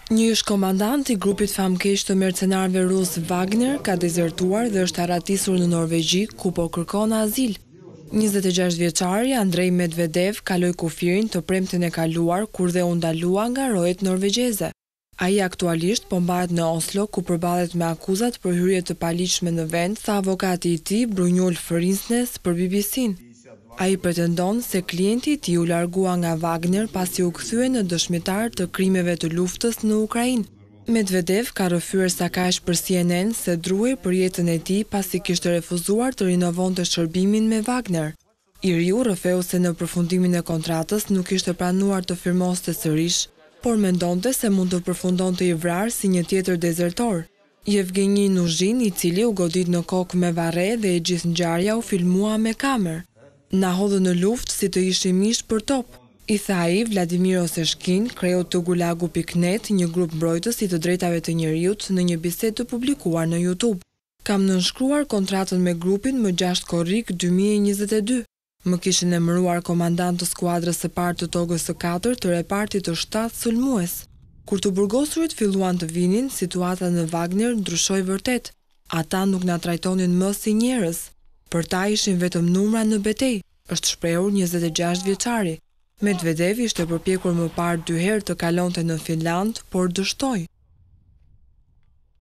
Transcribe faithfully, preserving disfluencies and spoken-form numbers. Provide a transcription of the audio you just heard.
Një ish komandant i grupit famkeq të mercenarëve rus Wagner ka dezertuar dhe është arratisur në Norvegji, ku po kërkon azil. njëzet e gjashtë vjeçari Andrej Medvedev kaloi kufirin të premten e kaluar kur dhe u ndalua nga rojet norvegjeze. Ai aktualisht po mbahet në Oslo, ku përballet me akuzat për hyrje të paligjshme në vend, tha avokati i tij Brynjulf Rinsnes për B B C-n. Ai pretendon se klienti i tij u largua nga Wagner pasi u kthye në dëshmitar të krimeve të luftës në Ukrainë. Medvedev ka rrëfyer sa kaq për C N N se druhej për jetën e tij pasi kishte refuzuar të rinovonte shërbimin me Wagner. I riu rrëfeu se në përfundimin e kontratës nuk ishte planuar të firmoste sërish, por mendonte se mund të përfundonte i vrarë si një tjetër dezertor. Yevgeni Nuzhin, i cili u godit në kokë me varre dhe e gjithë ngjarja u filmua me kamerë. Na hodhë në luftë si të ishim mish për top, i tha ai Vladimir Oseshkin, kreu të Gulagu pikë net, një grup mbrojtës i të drejtave të njerëzit, në një bisedë të publikuar në YouTube. Kam nënshkruar kontratën me grupin më gjashtë korrik dy mijë e njëzet e dy. Më kishin emëruar komandant të skuadrës së parë të togës së katërt të repartit të shtatë sulmues. Kur të burgosurit filluan të vinin, situata në Wagner ndryshoi vërtet. Ata nuk na trajtonin më si njerëz. Për ta ishin vetëm numra në betejë, është shprehur njëzet e gjashtë vjeçari. Medvedev ishte përpjekur më parë dy herë të kalonte në Finland, por dështoi.